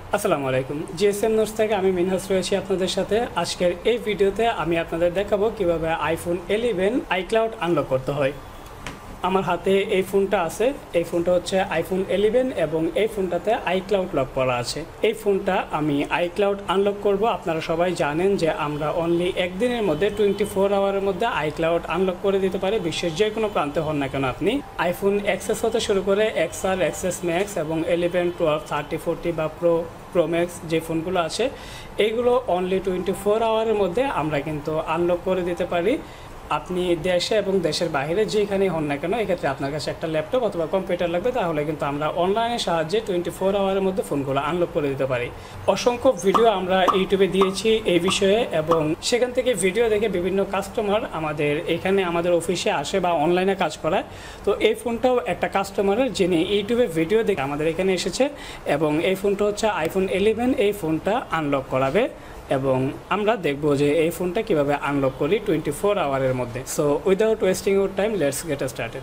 আসসালামু আলাইকুম। GSM notes থেকে আমি মিনহাস রয়েছি আপনাদের সাথে। আজকের এই ভিডিওতে আমি আপনাদের দেখাবো কিভাবে আইফোন 11 আইক্লাউড আনলক করতে হয়। আমার হাতে এই ফোনটা আছে। এই ফোনটা হচ্ছে আইফোন 11 এবং এই ফোনটাতে আইক্লাউড লক করা আছে। এই ফোনটা আমি আইক্লাউড আনলক করব। আপনারা সবাই জানেন যে আমরা অনলি একদিনের মধ্যে 24 আওয়ারের মধ্যে আইক্লাউড আনলক করে দিতে পারি। বিশ্বের যে কোনো প্রান্তে হন না কেন আপনি। আইফোন এক্সএস হতে শুরু করে এক্সআর, এক্সএস ম্যাক্স এবং 11, 12, 30, 40 বা প্রো ম্যাক্স যে ফোনগুলো আছে এইগুলো অনলি 24 আওয়ারের মধ্যে আমরা কিন্তু আনলক করে দিতে পারি। আপনি দেশে এবং দেশের বাইরে যেখানেই হন না কেন, এক্ষেত্রে আপনার কাছে একটা ল্যাপটপ অথবা কম্পিউটার লাগবে, তাহলে কিন্তু আমরা অনলাইনের সাহায্যে 24 আওয়ারের মধ্যে ফোনগুলো আনলক করে দিতে পারি। অসংখ্য ভিডিও আমরা ইউটিউবে দিয়েছি এই বিষয়ে, এবং সেখান থেকে ভিডিও দেখে বিভিন্ন কাস্টমার আমাদের অফিসে আসে বা অনলাইনে কাজ করায়। তো এই ফোনটাও একটা কাস্টমারের, যিনি ইউটিউবে ভিডিও দেখে আমাদের এখানে এসেছে, এবং এই ফোনটা হচ্ছে আইফোন 11। এই ফোনটা আনলক করাবে এবং আমরা দেখব যে এই ফোনটা কিভাবে আনলক করি 24 আওয়ারের মধ্যে। So without wasting your time, let's get started.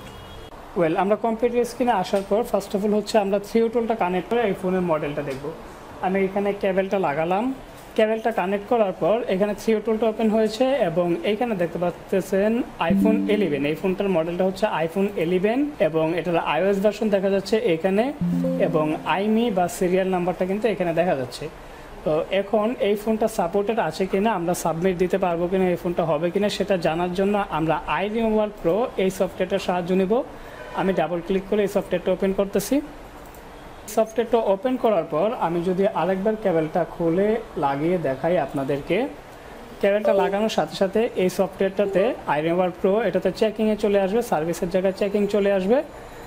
আমরা কম্পিউটার স্ক্রিনে আসার পর ফার্স্ট অফ অল হচ্ছে আমরা থ্রি টুলটা কানেক্ট করে এই ফোনের মডেলটা দেখব। আমি এখানে কেবলটা লাগালাম। কেবলটা কানেক্ট করার পর এখানে থ্রি টুলটা ওপেন হয়েছে এবং এইখানে দেখতে পাচ্ছেন আইফোন 11। এই ফোনটার মডেলটা হচ্ছে আইফোন 11 এবং এটার iOS ভার্সন দেখা যাচ্ছে এখানে, এবং আইমি বা সিরিয়াল নাম্বারটা কিন্তু এখানে দেখা যাচ্ছে। তো এখন এই ফোনটা সাপোর্টেড আছে কিনা, আমরা সাবমিট দিতে পারবো কিনা, এই ফোনটা হবে কিনা সেটা জানার জন্য আমরা iRemoval Pro এই সফটওয়্যারটার সাহায্য নিব। আমি ডাবল ক্লিক করে এই সফটওয়্যারটা ওপেন করতেছি। সফটওয়্যারটা ওপেন করার পর আমি যদি আরেকবার কেবলটা খুলে লাগিয়ে দেখাই আপনাদেরকে, কেবলটা লাগানোর সাথে সাথে এই সফটওয়্যারটাতে iRemoval Pro এটাতে চেকিংয়ে চলে আসবে, সার্ভিসের জায়গায় চেকিং চলে আসবে,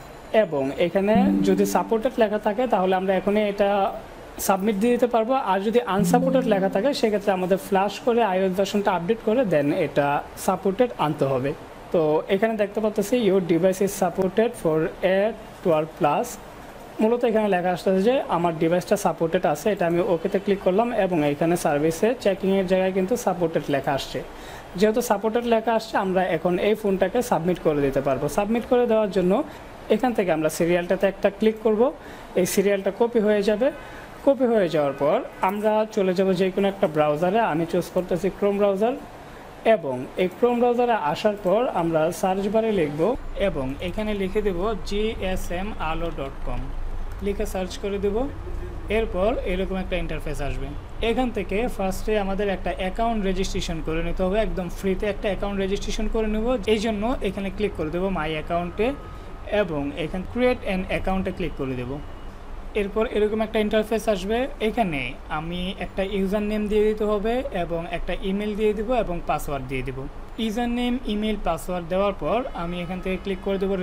এবং এখানে যদি সাপোর্টেড লেখা থাকে তাহলে আমরা এখনই এটা সাবমিট দিয়ে দিতে পারবো। আর যদি আনসাপোর্টেড লেখা থাকে সেক্ষেত্রে আমাদের ফ্ল্যাশ করে iOS ভার্সনটা আপডেট করে দেন এটা সাপোর্টেড আনতে হবে। তো এখানে দেখতে পাচ্ছি your device is supported for A12+। মূলত এখানে লেখা আসতেছে যে আমার ডিভাইসটা সাপোর্টেড আছে। এটা আমি ওকেতে ক্লিক করলাম এবং এখানে সার্ভিসে চেকিংয়ের জায়গায় কিন্তু সাপোর্টেড লেখা আসছে। যেহেতু সাপোর্টেড লেখা আসছে, আমরা এখন এই ফোনটাকে সাবমিট করে দিতে পারবো। সাবমিট করে দেওয়ার জন্য এখান থেকে আমরা সিরিয়ালটাতে একটা ক্লিক করব। এই সিরিয়ালটা কপি হয়ে যাবে। কপি হয়ে যাওয়ার পর আমরা চলে যাব যে কোনো একটা ব্রাউজারে। আমি চুজ করতেছি ক্রোম ব্রাউজার, এবং এই ক্রোম ব্রাউজারে আসার পর আমরা সার্চ বারে লিখব এবং এখানে লিখে দেব gsmalo.com, লিখে সার্চ করে দেব। এরপর এরকম একটা ইন্টারফেস আসবে। এখান থেকে ফার্স্টে আমাদের একটা অ্যাকাউন্ট রেজিস্ট্রেশন করে নিতে হবে। একদম ফ্রিতে একটা অ্যাকাউন্ট রেজিস্ট্রেশন করে নেব। এই জন্য এখানে ক্লিক করে দেব মাই অ্যাকাউন্টে, এবং এখানে ক্রিয়েট অ্যান অ্যাকাউন্টে ক্লিক করে দেব। এরপর এরকম একটা ইন্টারফেস আসবে। এখানে আমি একটা ইউজার নেম দিয়ে দিতে হবে এবং একটা ইমেল দিয়ে দিব এবং পাসওয়ার্ড দিয়ে দিব। ইউজার নেম, ইমেল, পাসওয়ার্ড দেওয়ার পর আমি এখান থেকে ক্লিক করে দেবো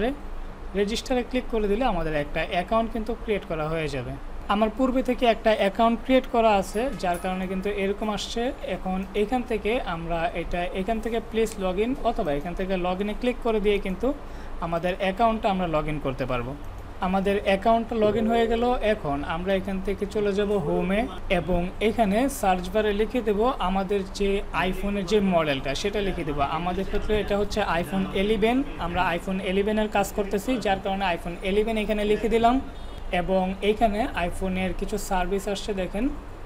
রেজিস্টারে ক্লিক করে দিলে আমাদের একটা অ্যাকাউন্ট কিন্তু ক্রিয়েট করা হয়ে যাবে। আমার পূর্বে থেকে একটা অ্যাকাউন্ট ক্রিয়েট করা আছে, যার কারণে কিন্তু এরকম আসছে। এখন এখান থেকে আমরা এখান থেকে প্লিজ লগ ইন, অথবা এখান থেকে লগ ইনে ক্লিক করে দিয়ে কিন্তু আমাদের অ্যাকাউন্টটা আমরা লগ ইন করতে পারবো। আমাদের অ্যাকাউন্টটা লগ ইন হয়ে গেল। এখন আমরা এখান থেকে চলে যাব হোমে, এবং এখানে সার্চ বারে লিখে দেব আমাদের যে আইফোনের যে মডেলটা সেটা লিখে দেব। আমাদের ক্ষেত্রে এটা হচ্ছে আইফোন 11। আমরা আইফোন 11 কাজ করতেছি, যার কারণে আইফোন 11 এখানে লিখে দিলাম। এবং এইখানে আইফোনের কিছু সার্ভিস আসছে, দেখেন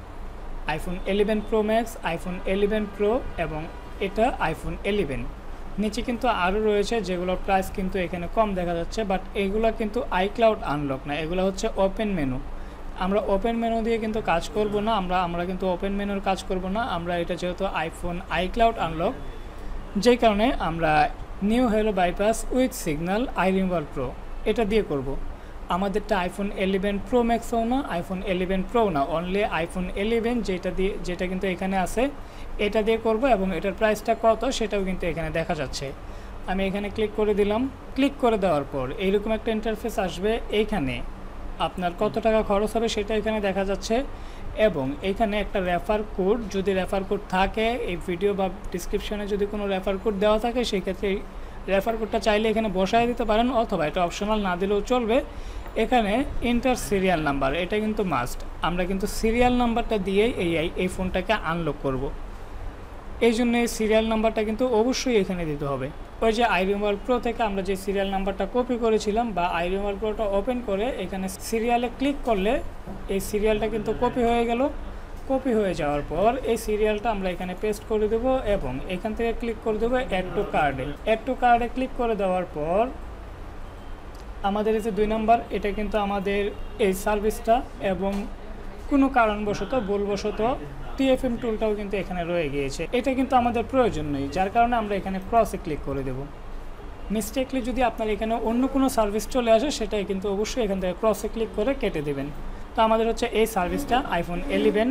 iPhone 11 pro max, iPhone 11 pro, এবং এটা আইফোন 11। নিচে কিন্তু আরও রয়েছে যেগুলোর প্রাইস কিন্তু এখানে কম দেখা যাচ্ছে, বাট এগুলো কিন্তু আইক্লাউড আনলক না, এগুলো হচ্ছে ওপেন মেনু। আমরা ওপেন মেনু দিয়ে কিন্তু কাজ করব না, আমরা কিন্তু ওপেন মেনুর কাজ করব না। আমরা এটা যেহেতু আইফোন আইক্লাউড আনলক, যেই কারণে আমরা new hello bypass with signal iRemoval Pro এটা দিয়ে করব। আমাদেরটা আইফোন 11 প্রো ম্যাক্সও না, আইফোন 11 প্রো না, অনলি আইফোন 11 যেটা কিন্তু এখানে আছে এটা দিয়ে করব, এবং এটার প্রাইসটা কত সেটাও কিন্তু এখানে দেখা যাচ্ছে। আমি এখানে ক্লিক করে দিলাম। ক্লিক করে দেওয়ার পর এইরকম একটা ইন্টারফেস আসবে। এইখানে আপনার কত টাকা খরচ হবে সেটা এখানে দেখা যাচ্ছে, এবং এখানে একটা রেফার কোড, যদি রেফার কোড থাকে এই ভিডিও বা ডিসক্রিপশনে যদি কোনো রেফার কোড দেওয়া থাকে সেক্ষেত্রে রেফার কোডটা চাইলে এখানে বসায় দিতে পারেন, অথবা এটা অপশনাল না দিলেও চলবে। এখানে ইন্টার সিরিয়াল নাম্বার, এটা কিন্তু মাস্ট। আমরা কিন্তু সিরিয়াল নাম্বারটা দিয়েই এই ফোনটাকে আনলক করব। এই জন্য এই সিরিয়াল নাম্বারটা কিন্তু অবশ্যই এখানে দিতে হবে। ওই যে iRemoval Pro থেকে আমরা যে সিরিয়াল নাম্বারটা কপি করেছিলাম বা iRemoval Proটা ওপেন করে এখানে সিরিয়ালে ক্লিক করলে এই সিরিয়ালটা কিন্তু কপি হয়ে গেল। কপি হয়ে যাওয়ার পর এই সিরিয়ালটা আমরা এখানে পেস্ট করে দেব এবং এখান থেকে ক্লিক করে দেবো অ্যাড টু কার্ডে। অ্যাড টু কার্ডে ক্লিক করে দেওয়ার পর আমাদের এই যে 2 নাম্বার, এটা কিন্তু আমাদের এই সার্ভিসটা এবং কোনো কারণবশত ভুলবশত TFM টুলটাও কিন্তু এখানে রয়ে গিয়েছে। এটা কিন্তু আমাদের প্রয়োজন নেই, যার কারণে আমরা এখানে ক্রসে ক্লিক করে দেব। মিস্টেকলি যদি আপনার এখানে অন্য কোনো সার্ভিস চলে আসে সেটাই কিন্তু অবশ্যই এখান থেকে ক্রসে ক্লিক করে কেটে দেবেন। তো আমাদের হচ্ছে এই সার্ভিসটা iPhone 11,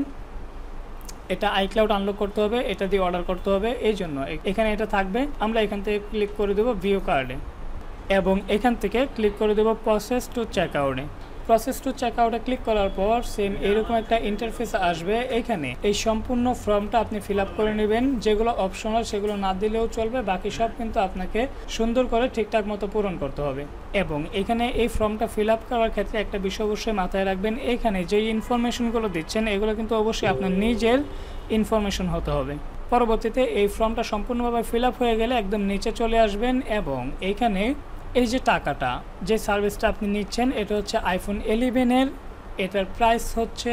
এটা iCloud আনলক করতে হবে, এটা দিয়ে অর্ডার করতে হবে, এই জন্য এখানে এটা থাকবে। আমরা এখান থেকে ক্লিক করে দেবো ভিউ কার্ডে এবং এখান থেকে ক্লিক করে দেবো প্রসেস টু চেকআউটে। প্রসেস টু চেকআউটে ক্লিক করার পর সেম এরকম একটা ইন্টারফেস আসবে। এখানে এই সম্পূর্ণ ফর্মটা আপনি ফিল আপ করে নেবেন, যেগুলো অপশনাল সেগুলো না দিলেও চলবে, বাকি সব কিন্তু আপনাকে সুন্দর করে ঠিকঠাক মতো পূরণ করতে হবে। এবং এখানে এই ফর্মটা ফিল আপ করার ক্ষেত্রে একটা বিষয় অবশ্যই মাথায় রাখবেন, এখানে যে ইনফরমেশনগুলো দিচ্ছেন এগুলো কিন্তু অবশ্যই আপনার নিজের ইনফরমেশন হতে হবে। পরবর্তীতে এই ফর্মটা সম্পূর্ণভাবে ফিল আপ হয়ে গেলে একদম নিচে চলে আসবেন এবং এইখানে এই যে টাকাটা, যে সার্ভিসটা আপনি নিচ্ছেন এটা হচ্ছে iPhone 11-এর, এটার প্রাইস হচ্ছে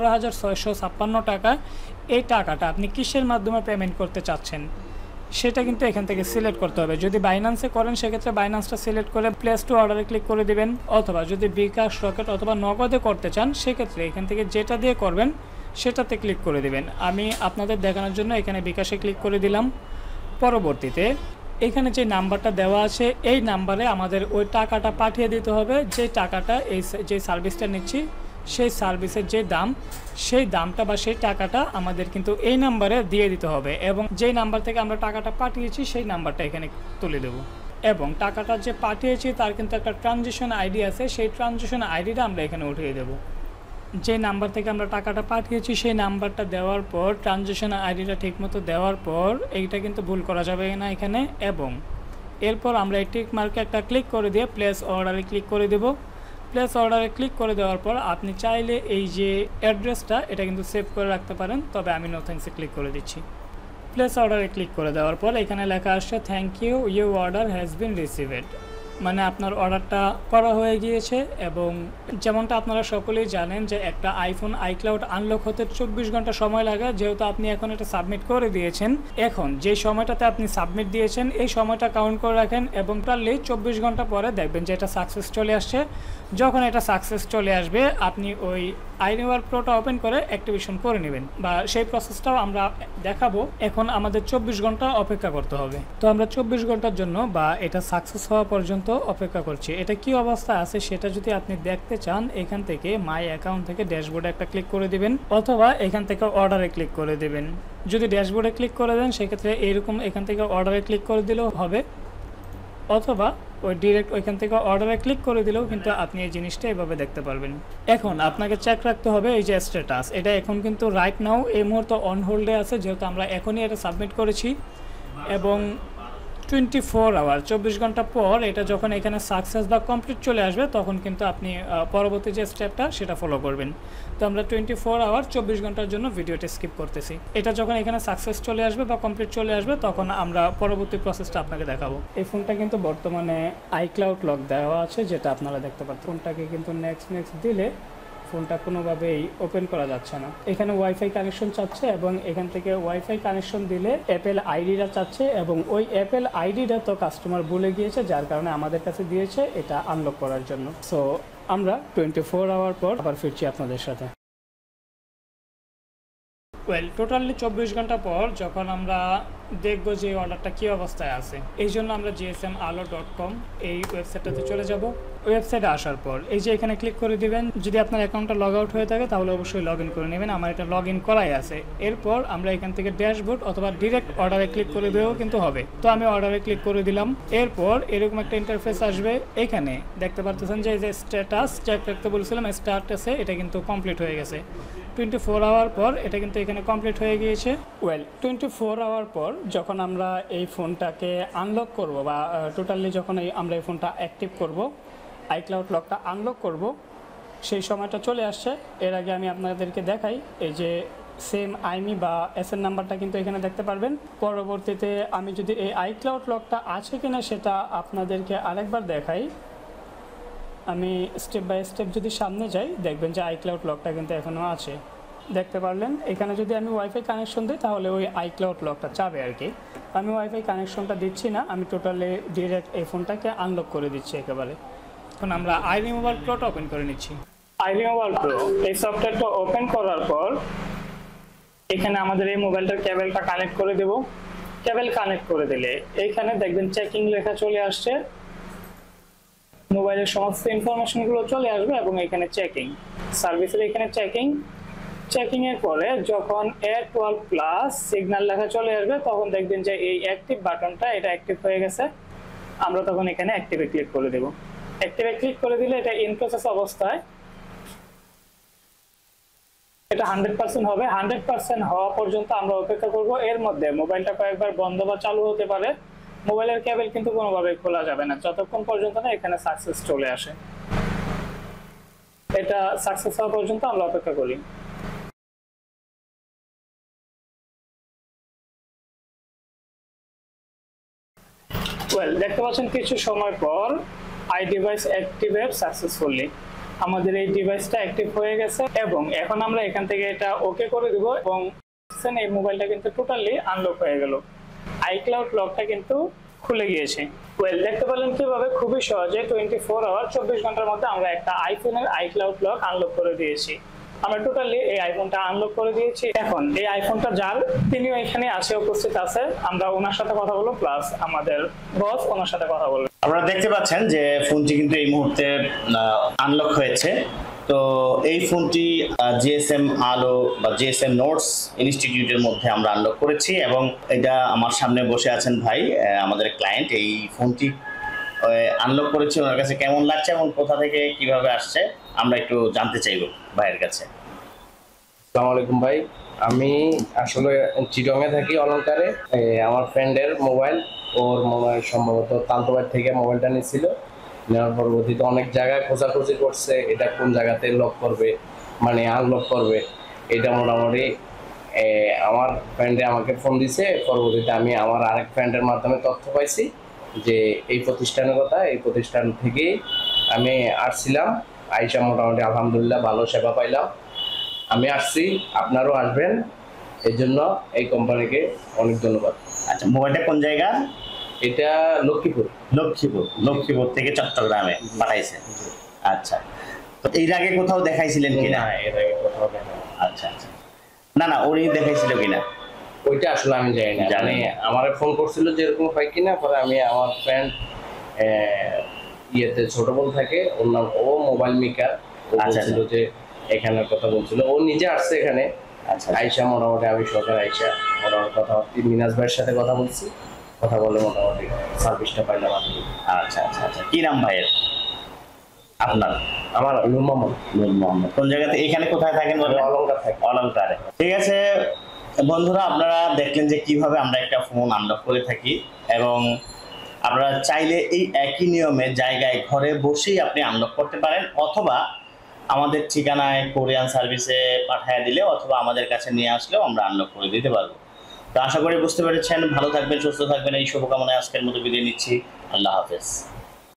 11,656 টাকা। এই টাকাটা আপনি কিসের মাধ্যমে পেমেন্ট করতে চাচ্ছেন সেটা কিন্তু এখান থেকে সিলেক্ট করতে হবে। যদি বাইন্যান্সে করেন সেক্ষেত্রে বাইন্যান্সটা সিলেক্ট করে প্লেস টু অর্ডারে ক্লিক করে দিবেন, অথবা যদি বিকাশ, রকেট অথবা নগদে করতে চান সেক্ষেত্রে এখান থেকে যেটা দিয়ে করবেন সেটাতে ক্লিক করে দিবেন। আমি আপনাদের দেখানোর জন্য এখানে বিকাশে ক্লিক করে দিলাম। পরবর্তীতে এখানে যে নাম্বারটা দেওয়া আছে এই নাম্বারে আমাদের ওই টাকাটা পাঠিয়ে দিতে হবে, যে টাকাটা যে সার্ভিসটা নিচ্ছি সেই সার্ভিসের যে দাম, সেই দামটা বা সেই টাকাটা আমাদের কিন্তু এই নাম্বারে দিয়ে দিতে হবে এবং যেই নাম্বার থেকে আমরা টাকাটা পাঠিয়েছি সেই নাম্বারটা এখানে তুলে দেব। এবং টাকাটা যে পাঠিয়েছি তার কিন্তু একটা ট্রানজ্যাকশন আইডি আছে, সেই ট্রানজ্যাকশন আইডিটা আমরা এখানে উঠিয়ে দেব। যে নাম্বার থেকে আমরা টাকাটা পাঠিয়েছি সেই নাম্বারটা দেওয়ার পর ট্রানজ্যাকশন আইডিটা ঠিকমতো দেওয়ার পর এইটা কিন্তু ভুল করা যাবে না এখানে। এবং এরপর আমরা এই টিক মার্কে একটা ক্লিক করে দিয়ে প্লেস অর্ডারে ক্লিক করে দেব। প্লেস অর্ডারে ক্লিক করে দেওয়ার পর আপনি চাইলে এই যে অ্যাড্রেসটা এটা কিন্তু সেভ করে রাখতে পারেন, তবে আমি নো থ্যাঙ্কসে ক্লিক করে দিচ্ছি। প্লেস অর্ডারে ক্লিক করে দেওয়ার পর এখানে লেখা আসছে thank you, you order has been received, মানে আপনার অর্ডারটা করা হয়ে গিয়েছে। এবং যেমনটা আপনারা সকলেই জানেন যে একটা iPhone iCloud আনলক হতে 24 ঘন্টা সময় লাগে, যেহেতু আপনি এখন এটা সাবমিট করে দিয়েছেন। এখন যে সময়টাতে আপনি সাবমিট দিয়েছেন এই সময়টা কাউন্ট করে রাখেন এবং টোটালি 24 ঘন্টা পরে দেখবেন যে এটা সাকসেস চলে আসছে। যখন এটা সাকসেস চলে আসবে আপনি ওই iRemoval Proটা ওপেন করে অ্যাক্টিভেশন করে নেবেন, বা সেই প্রসেসটাও আমরা দেখাবো। এখন আমাদের 24 ঘন্টা অপেক্ষা করতে হবে। তো আমরা 24 ঘন্টার জন্য বা এটা সাকসেস হওয়া পর্যন্ত অপেক্ষা করছি। এটা কি অবস্থা আছে সেটা যদি আপনি দেখতে চান এখান থেকে মাই অ্যাকাউন্ট থেকে ড্যাশবোর্ডে একটা ক্লিক করে দিবেন, অথবা এখান থেকে অর্ডারে ক্লিক করে দেবেন। যদি ড্যাশবোর্ডে ক্লিক করে দেন সেক্ষেত্রে এইরকম এখান থেকে অর্ডারে ক্লিক করে দিলেও হবে, অথবা ওই ডিরেক্ট ওইখান থেকে অর্ডারে ক্লিক করে দিলেও কিন্তু আপনি এই জিনিসটা এভাবে দেখতে পারবেন। এখন আপনাকে চেক রাখতে হবে এই যে স্ট্যাটাস, এটা এখন কিন্তু রাইট নাও এই মুহূর্তে অন হোল্ডে আছে, যেহেতু আমরা এখনই এটা সাবমিট করেছি। এবং 24 আওয়ার 24 ঘন্টা পর এটা যখন এখানে সাকসেস বা কমপ্লিট চলে আসবে তখন কিন্তু আপনি পরবর্তী যে স্টেপটা সেটা ফলো করবেন। তো আমরা 24 আওয়ার 24 ঘন্টার জন্য ভিডিওটা স্কিপ করতেছি। এটা যখন এখানে সাকসেস চলে আসবে বা কমপ্লিট চলে আসবে তখন আমরা পরবর্তী প্রসেসটা আপনাকে দেখাবো। এই ফোনটা কিন্তু বর্তমানে iCloud লক দেওয়া আছে, যেটা আপনারা দেখতে পাচ্ছেন। ফোনটাকে কিন্তু নেক্সট দিলে ফোনটা কোনোভাবেই ওপেন করা যাচ্ছে না। এখানে ওয়াইফাই কানেকশন চাচ্ছে এবং এখান থেকে ওয়াইফাই কানেকশন দিলে অ্যাপেল আইডিটা চাচ্ছে এবং ওই অ্যাপেল আইডিটা তো কাস্টমার ভুলে গিয়েছে, যার কারণে আমাদের কাছে দিয়েছে এটা আনলক করার জন্য। সো আমরা 24 আওয়ার পর আবার ফিরছি আপনাদের সাথে। টোটালি 24 ঘন্টা পর যখন আমরা দেখব যে অর্ডারটা কী অবস্থায় আছে, এই জন্য আমরা gsmalo.com এই ওয়েবসাইটটাতে চলে যাব। ওয়েবসাইটে আসার পর এই যে এখানে ক্লিক করে দিবেন। যদি আপনার অ্যাকাউন্টটা লগ আউট হয়ে থাকে তাহলে অবশ্যই লগ ইন করে নেবেন, আমার এটা লগ ইন করাই আছে। এরপর আমরা এখান থেকে ড্যাশবোর্ড অথবা ডিরেক্ট অর্ডারে ক্লিক করে দেওয়াও কিন্তু হবে। তো আমি অর্ডারে ক্লিক করে দিলাম। এরপর এরকম একটা ইন্টারফেস আসবে, এখানে দেখতে পারতেছেন যে স্ট্যাটাস চেক রাখতে বলছিলাম, স্ট্যাটাসে এটা কিন্তু কমপ্লিট হয়ে গেছে। 24 আওয়ার পর এটা কিন্তু এখানে কমপ্লিট হয়ে গিয়েছে। 24 আওয়ার পর যখন আমরা এই ফোনটাকে আনলক করব বা টোটালি যখন আমরা এই ফোনটা অ্যাক্টিভ করব, iCloud লকটা আনলক করব, সেই সময়টা চলে আসছে। এর আগে আমি আপনাদেরকে দেখাই, এই যে সেম আইমি বা এসএন নাম্বারটা কিন্তু এখানে দেখতে পারবেন। পরবর্তীতে আমি যদি এই আইক্লাউড লকটা আছে কিনা সেটা আপনাদেরকে আরেকবার দেখাই। আমি স্টেপ বাই স্টেপ যদি সামনে যাই, দেখবেন যে আইক্লাউড লকটা কিন্তু এখনও আছে, দেখতে পারলেন। এখানে যদি আমি ওয়াইফাই কানেকশন দিই তাহলে ওই আইক্লাউড লকটা চাবে আর কি। আমি ওয়াইফাই কানেকশনটা দিচ্ছি না, আমি টোটালি ডিরেক্ট এই ফোনটাকে আনলক করে দিচ্ছি একেবারে। এখন আমরা iRemoval Proটা ওপেন করে নিচ্ছি। iRemoval Pro এই সফটওয়্যারটা ওপেন করার পর এখানে আমাদের এই মোবাইলটার কেবলটা কানেক্ট করে দেব। কেবল কানেক্ট করে দিলে এইখানে দেখবেন চেকিং লেখা চলে আসছে, মোবাইলের সমস্ত ইনফরমেশনগুলো চলে আসবে এবং এখানে চেকিং সার্ভিসের এখানে চেকিং এর পরে যখন A12+ সিগন্যাল লেখা চলে আসবে তখন দেখবেন যে এই অ্যাক্টিভ বাটনটা এটা অ্যাক্টিভ হয়ে গেছে। আমরা তখন এখানে অ্যাক্টিভে ক্লিক করে দেব। অ্যাক্টিভে ক্লিক করে দিলে এটা ইন প্রসেস অবস্থায়, এটা 100% হবে। 100% হওয়া পর্যন্ত আমরা অপেক্ষা করব। এর মধ্যে মোবাইলটা কয়েকবার বন্ধ বা চালু হতে পারে। মোবাইলের কেবল কিন্তু কোনোভাবে খোলা যাবে না যতক্ষণ পর্যন্ত না এখানে সাকসেস চলে আসে। এটা সাকসেস হওয়া পর্যন্ত আমরা অপেক্ষা করি। দেখতে পাচ্ছেন কিছু সময় পর আই ডিভাইস অ্যাক্টিভেট সাকসেসফুলি, আমাদের এই ডিভাইসটা অ্যাক্টিভ হয়ে গেছে এবং এখন আমরা এখান থেকে এটা ওকে করে দিব এবং এই মোবাইলটা কিন্তু টোটালি আনলক হয়ে গেল। আইক্লাউড লকটা কিন্তু খুলে গিয়েছে। দেখতে পেলেন কিভাবে খুবই সহজে 24 আওয়ার 24 ঘন্টার মধ্যে আমরা একটা আইফোনের আইক্লাউড লক আনলক করে দিয়েছি। আমরা টোটালি এই আইফোনটা আনলক করে দিয়েছি। এখন এই আইফোনটা যার, তিনিও এখানে আছে, উপস্থিত আছে। আমরা ওনার সাথে কথা বলবো, প্লাস আমাদের বস ওনার সাথে কথা বলবো। আপনারা দেখতে পাচ্ছেন যে ফোনটি কিন্তু এই মুহূর্তে আনলক হয়েছে। তো এই ফোনটি জিএসএম আলো বা জিএসএম নোটস ইনস্টিটিউটের মধ্যে আমরা আনলক করেছি এবং এটা আমার সামনে বসে আছেন ভাই, আমাদের ক্লায়েন্ট। এই ফোনটি আনলক করেছি, ওনার কাছে কেমন লাগছে এবং কোথা থেকে কিভাবে আসছে আমরা একটু জানতে চাইব ভাইয়ের কাছে। আসসালামু আলাইকুম ভাই, আমি আসলে চিটংয়ে থাকি, অলংকারে। আমার ফ্রেন্ডের মোবাইল, ওর মোবাইল সম্ভবত তালতোবাদ থেকে মোবাইলটা নিয়েছিল। নেওয়ার পরবর্তীতে অনেক জায়গায় খোঁজাখুঁজি করছে এটা কোন জায়গাতে লক করবে, মানে আনলক করবে। এটা মোটামুটি আমার ফ্রেন্ডে আমাকে ফোন দিছে। পরবর্তীতে আমি আমার আরেক ফ্রেন্ডের মাধ্যমে তথ্য পাইছি যে এই প্রতিষ্ঠানের কথা। এই প্রতিষ্ঠান থেকেই আমি আসছিলাম। আইসা মোটামুটি আলহামদুলিল্লাহ ভালো সেবা পাইলাম। আমি আসছি, আপনারও আসবেন, এই জন্য এই কোম্পানিকে অনেক ধন্যবাদ। আচ্ছা, মোবাইলটা কোন জায়গা? এটা লক্ষ্মীপুর। লক্ষ্মীপুর থেকে চট্টগ্রামে পাঠাইছে। আচ্ছা, তো এর আগে কোথাও দেখাইছিলেন কিনা? না, এর আগে কোথাও দেখা। আচ্ছা আচ্ছা, না উনি দেখাইছিল কিনা ওইটা আসলে আমি জানি না। মানে আমার ফোন করছিল যে এরকম হয় কিনা, পরে আমি আমার ফ্রেন্ড ইয়েতে ছোট বোন থাকে, ওর নাম, ও মোবাইল মেকার, ও বলছিল যে এখানের কথা বলছিল। ও নিজে আসছে এখানে। আচ্ছা, আইসা মোটামুটি আমি সরকার আইসা মোটামুটি কথা মিনাজ ভাইয়ের সাথে কথা বলছি, কথা বলে মোটামুটি সার্ভিসটা পাইলাম আর কি। আচ্ছা আচ্ছা আচ্ছা, কি নাম ভাইয়ের? আপনার? আমার নূর মোহাম্মদ। নূর মোহাম্মদ। কোন জায়গাতে? এখানে কোথায় থাকেন? অলংকার থাকি। অলংকারে। ঠিক আছে বন্ধুরা, আপনারা দেখলেন যে কিভাবে আমরা একটা ফোন আনলক করে থাকি এবং আপনারা চাইলে এই একই নিয়মে জায়গায় ঘরে বসেই আপনি আনলক করতে পারেন, অথবা আমাদের ঠিকানায় কোরিয়ান সার্ভিসে পাঠিয়ে দিলে অথবা আমাদের কাছে নিয়ে আসলেও আমরা আনলক করে দিতে পারবো। তো আশা করি বুঝতে পেরেছেন। ভালো থাকবেন, সুস্থ থাকবেন, এই শুভকামনায় আজকের মতো বিদায় নিচ্ছি। আল্লাহ হাফেজ।